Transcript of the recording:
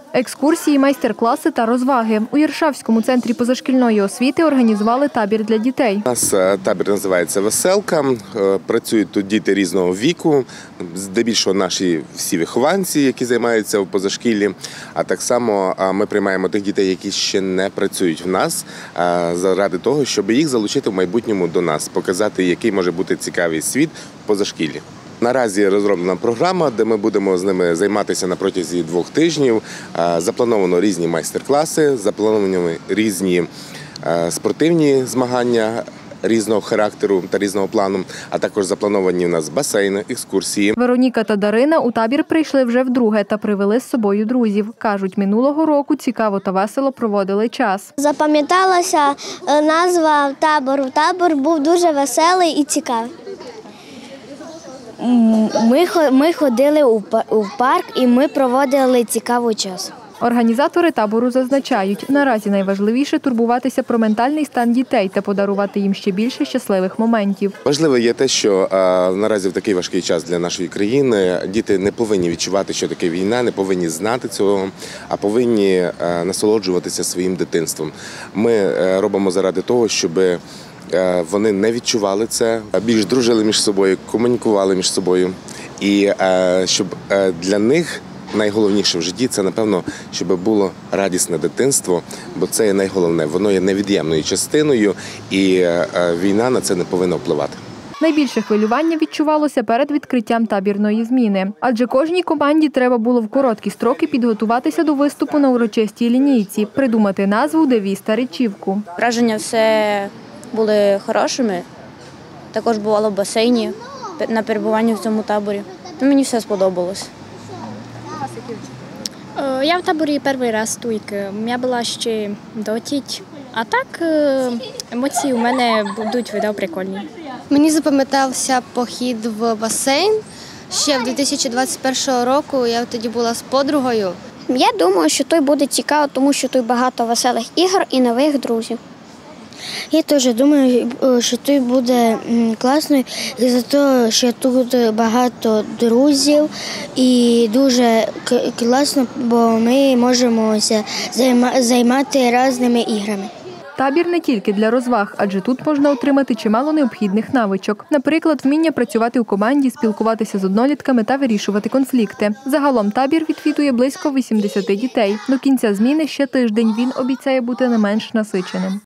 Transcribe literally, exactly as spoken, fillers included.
Екскурсії, майстер-класи та розваги. У Єршавському центрі позашкільної освіти організували табір для дітей. У нас табір називається «Веселка». Працюють тут діти різного віку, здебільшого наші всі вихованці, які займаються в позашкіллі. А так само ми приймаємо тих дітей, які ще не працюють в нас, заради того, щоб їх залучити в майбутньому до нас, показати, який може бути цікавий світ в позашкіллі. Наразі розроблена програма, де ми будемо з ними займатися на протязі двох тижнів. Заплановано різні майстер-класи, заплановані різні спортивні змагання різного характеру та різного плану, а також заплановані у нас басейни, екскурсії. Вероніка та Дарина у табір прийшли вже вдруге та привели з собою друзів. Кажуть, минулого року цікаво та весело проводили час. Запам'яталася назва табору. Табор був дуже веселий і цікавий. Ми, ми ходили у парк і ми проводили цікавий час. Організатори табору зазначають, наразі найважливіше турбуватися про ментальний стан дітей та подарувати їм ще більше щасливих моментів. Важливо є те, що а, наразі в такий важкий час для нашої країни діти не повинні відчувати, що таке війна, не повинні знати цього, а повинні а, насолоджуватися своїм дитинством. Ми а, робимо заради того, щоб вони не відчували це, а більш дружили між собою, комунікували між собою. І а, щоб а, для них найголовніше в житті – це, напевно, щоб було радісне дитинство, бо це є найголовне. Воно є невід'ємною частиною, і війна на це не повинна впливати. Найбільше хвилювання відчувалося перед відкриттям табірної зміни. Адже кожній команді треба було в короткі строки підготуватися до виступу на урочистій лінійці, придумати назву, девіз та речівку. Враження все були хорошими. Також бувало в басейні на перебуванні в цьому таборі. Мені все сподобалось. Я в таборі перший раз тільки. Я була ще дотіть. А так емоції у мене будуть видав прикольні. Мені запам'ятався похід в басейн. Ще в дві тисячі двадцять першого року я тоді була з подругою. Я думаю, що тут буде цікаво, тому що тут багато веселих ігор і нових друзів. Я теж думаю, що тут буде класно, за те, що тут багато друзів і дуже класно, бо ми можемо займати різними іграми. Табір не тільки для розваг, адже тут можна отримати чимало необхідних навичок. Наприклад, вміння працювати у команді, спілкуватися з однолітками та вирішувати конфлікти. Загалом табір відвідує близько вісімдесят дітей. До кінця зміни ще тиждень. Він обіцяє бути не менш насиченим.